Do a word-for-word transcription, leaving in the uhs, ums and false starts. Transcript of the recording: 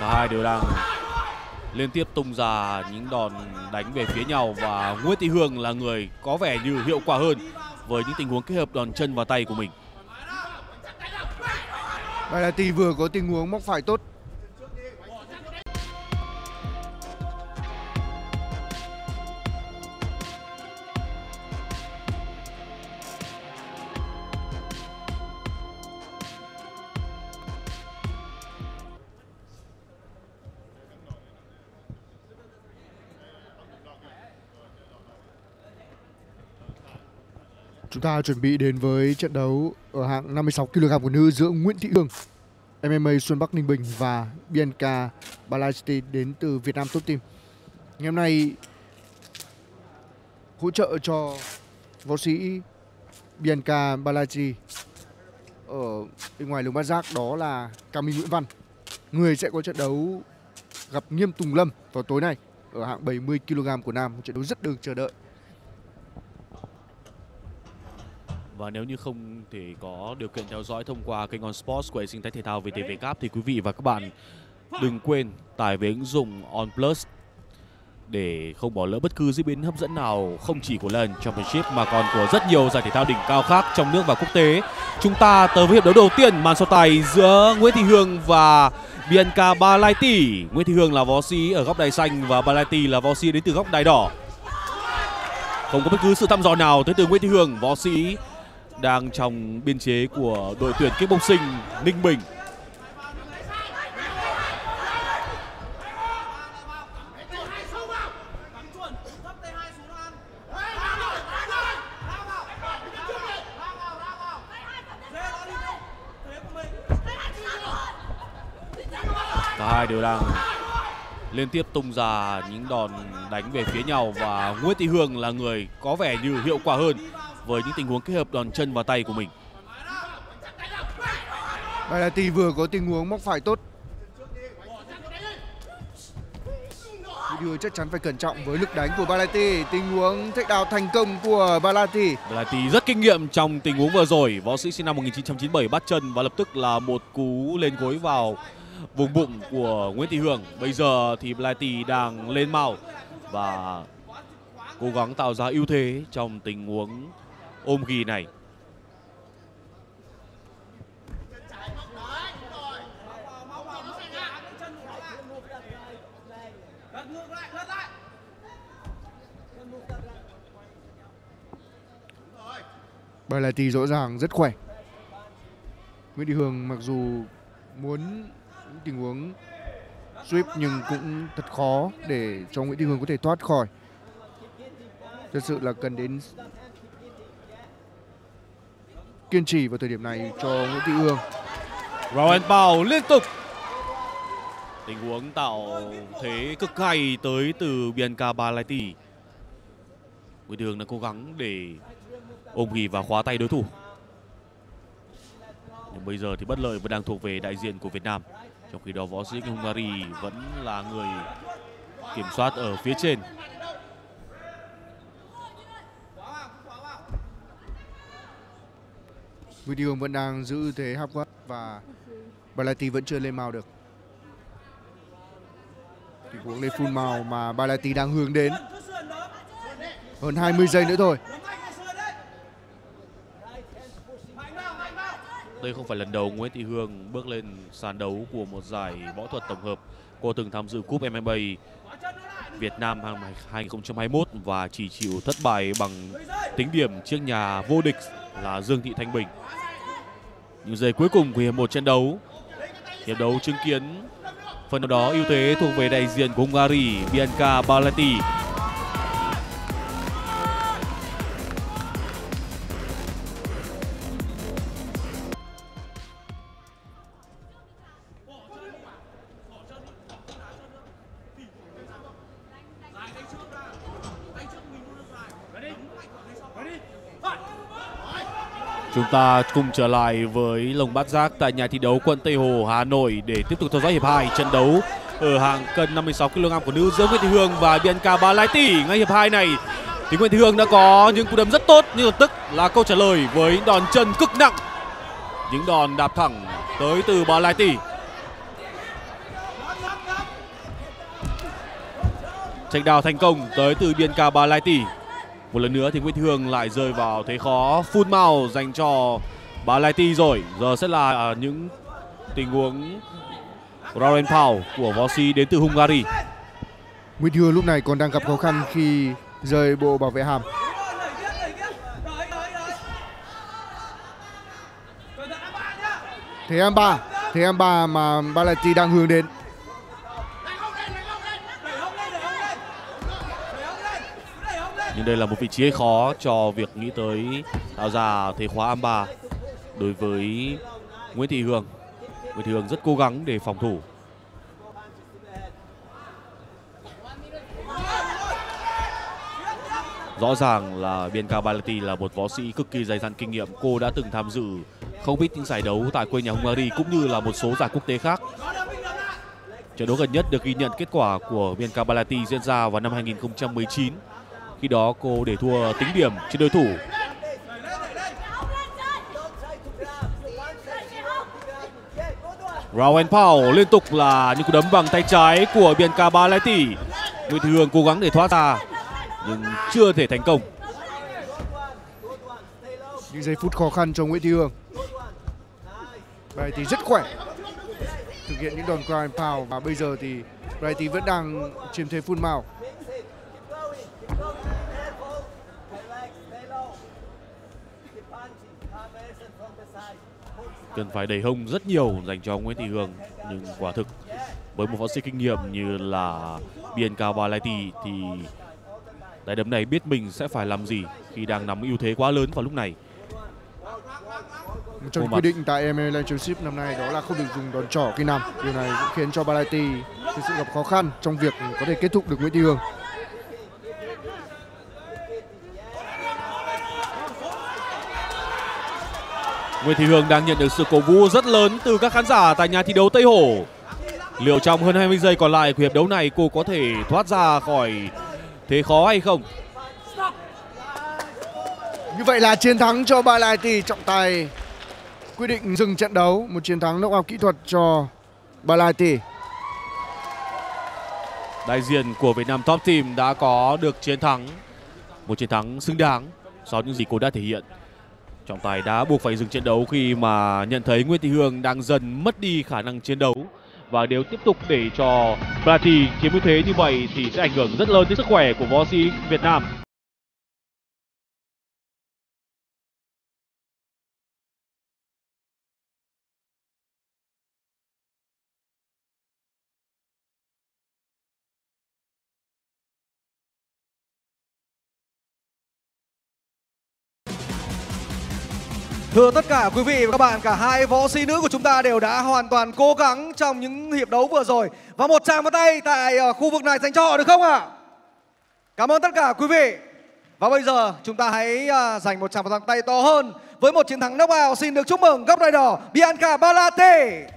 Cả hai đều đang liên tiếp tung ra những đòn đánh về phía nhau và Nguyễn Thị Hương là người có vẻ như hiệu quả hơn với những tình huống kết hợp đòn chân và tay của mình. Balati vừa có tình huống móc phải tốt. Chúng ta chuẩn bị đến với trận đấu ở hạng năm mươi sáu ki lô gam của nữ giữa Nguyễn Thị Hương, em em a Xuân Bắc Ninh Bình và Bianca Balati đến từ Việt Nam Top Team. Ngày hôm nay hỗ trợ cho võ sĩ Bianca Balati ở bên ngoài lồng bát giác đó là Cao Minh Nguyễn Văn, người sẽ có trận đấu gặp Nghiêm Tùng Lâm vào tối nay ở hạng bảy mươi ki lô gam của nam, một trận đấu rất được chờ đợi. Và nếu như không thể có điều kiện theo dõi thông qua kênh On Sports của hệ sinh thái thể thao vê tê vê Cup thì quý vị và các bạn đừng quên tải về ứng dụng On Plus để không bỏ lỡ bất cứ diễn biến hấp dẫn nào, không chỉ của lần Championship mà còn của rất nhiều giải thể thao đỉnh cao khác trong nước và quốc tế. Chúng ta tới với hiệp đấu đầu tiên, màn so tài giữa Nguyễn Thị Hương và Bianca Balati. Nguyễn Thị Hương là võ sĩ ở góc đài xanh và Balati là võ sĩ đến từ góc đài đỏ. Không có bất cứ sự thăm dò nào tới từ Nguyễn Thị Hương, võ sĩ đang trong biên chế của đội tuyển kickboxing Ninh Bình. Cả hai đều đang liên tiếp tung ra những đòn đánh về phía nhau và Nguyễn Thị Hương là người có vẻ như hiệu quả hơn với những tình huống kết hợp đòn chân và tay của mình. Balati vừa có tình huống móc phải tốt. Điều chắc chắn phải cẩn trọng với lực đánh của Balati. Tình huống take down thành công của Balati. Balati rất kinh nghiệm trong tình huống vừa rồi. Võ sĩ sinh năm một nghìn chín trăm chín mươi bảy bắt chân và lập tức là một cú lên gối vào vùng bụng của Nguyễn Thị Hương. Bây giờ thì Balati đang lên màu và cố gắng tạo ra ưu thế trong tình huống ôm ghi này. Balati rõ ràng rất khỏe. Nguyễn Thị Hương mặc dù muốn tình huống sweep nhưng cũng thật khó để cho Nguyễn Thị Hương có thể thoát khỏi. Thật sự là cần đến kiên trì vào thời điểm này cho Nguyễn Thị Hương. Round and pound liên tục. Tình huống tạo thế cực hay tới từ Bianca Balati. Nguyễn Thị Hương đã cố gắng để ôm ghì và khóa tay đối thủ. Nhưng bây giờ thì bất lợi vẫn đang thuộc về đại diện của Việt Nam. Trong khi đó võ sĩ Hungary vẫn là người kiểm soát ở phía trên. Nguyễn Thị Hương vẫn đang giữ thế half guard và Balati vẫn chưa lên màu được. Tình huống lên full màu mà Balati đang hướng đến. Hơn hai mươi giây nữa thôi. Đây không phải lần đầu Nguyễn Thị Hương bước lên sàn đấu của một giải võ thuật tổng hợp. Cô từng tham dự cúp em em a Việt Nam hai không hai mốt và chỉ chịu thất bại bằng tính điểm trước nhà vô địch là Dương Thị Thanh Bình. Những giây cuối cùng của hiệp một trận đấu, hiệp đấu chứng kiến phần nào đó ưu thế thuộc về đại diện của Hungary, Bianca Balati. Chúng ta cùng trở lại với lồng bát giác tại nhà thi đấu quận Tây Hồ, Hà Nội để tiếp tục theo dõi hiệp hai trận đấu ở hạng cân năm mươi sáu ki lô gam của nữ giữa Nguyễn Thị Hương và Bianca Balati. Ngay hiệp hai này thì Nguyễn Thị Hương đã có những cú đấm rất tốt, nhưng lập tức là câu trả lời với đòn chân cực nặng, những đòn đạp thẳng tới từ Balati. Checkdown thành công tới từ Bianca Balaiti. Một lần nữa thì Nguyễn Thị Hương lại rơi vào thế khó full mouth dành cho Balaiti rồi. Giờ sẽ là những tình huống Rauen Pau của võ sĩ đến từ Hungary. Nguyễn Thị Hương lúc này còn đang gặp khó khăn khi rời bộ bảo vệ hàm. Thế em ba, thế em ba mà Balaiti đang hướng đến. Nhưng đây là một vị trí khó cho việc nghĩ tới tạo ra thế khóa armbar đối với Nguyễn Thị Hương. Nguyễn Thị Hương rất cố gắng để phòng thủ. Rõ ràng là Bianca Balaiti là một võ sĩ cực kỳ dày dặn kinh nghiệm. Cô đã từng tham dự không ít những giải đấu tại quê nhà Hungary cũng như là một số giải quốc tế khác. Trận đấu gần nhất được ghi nhận kết quả của Bianca Balaiti diễn ra vào năm hai nghìn không trăm mười chín. Khi đó cô để thua tính điểm trên đối thủ. Rauen Pau liên tục là những cú đấm bằng tay trái của Bianca Balaiti. Nguyễn Thị Hương cố gắng để thoát ra nhưng chưa thể thành công. Những giây phút khó khăn cho Nguyễn Thị Hương. Balaiti rất khỏe thực hiện những đòn Rauen Pau và bây giờ thì Balaiti vẫn đang chiếm thế full mouth. Cần phải đẩy hông rất nhiều dành cho Nguyễn Thị Hương, nhưng quả thực với một võ sĩ kinh nghiệm như là Bianca Balaiti thì tay đấm này biết mình sẽ phải làm gì khi đang nắm ưu thế quá lớn vào lúc này. Trong quy định tại em em a Championship năm nay đó là không được dùng đòn trỏ khi nằm. Điều này cũng khiến cho Balaiti thực sự gặp khó khăn trong việc có thể kết thúc được Nguyễn Thị Hương. Nguyễn Thị Hương đang nhận được sự cổ vũ rất lớn từ các khán giả tại nhà thi đấu Tây Hồ. Liệu trong hơn hai mươi giây còn lại của hiệp đấu này cô có thể thoát ra khỏi thế khó hay không? Như vậy là chiến thắng cho Balaiti, trọng tài quyết định dừng trận đấu. Một chiến thắng knockout kỹ thuật cho Balaiti. Đại diện của Việt Nam Top Team đã có được chiến thắng. Một chiến thắng xứng đáng sau những gì cô đã thể hiện. Trọng tài đã buộc phải dừng trận đấu khi mà nhận thấy Nguyễn Thị Hương đang dần mất đi khả năng chiến đấu. Và nếu tiếp tục để cho Balaiti chiếm ưu thế như vậy thì sẽ ảnh hưởng rất lớn đến sức khỏe của võ sĩ Việt Nam. Thưa tất cả quý vị và các bạn, cả hai võ sĩ nữ của chúng ta đều đã hoàn toàn cố gắng trong những hiệp đấu vừa rồi. Và một tràng vào tay tại khu vực này dành cho họ được không ạ? À? Cảm ơn tất cả quý vị. Và bây giờ chúng ta hãy dành một tràng vào tay to hơn với một chiến thắng knockout. Xin được chúc mừng góc đai đỏ Bianca Balaiti.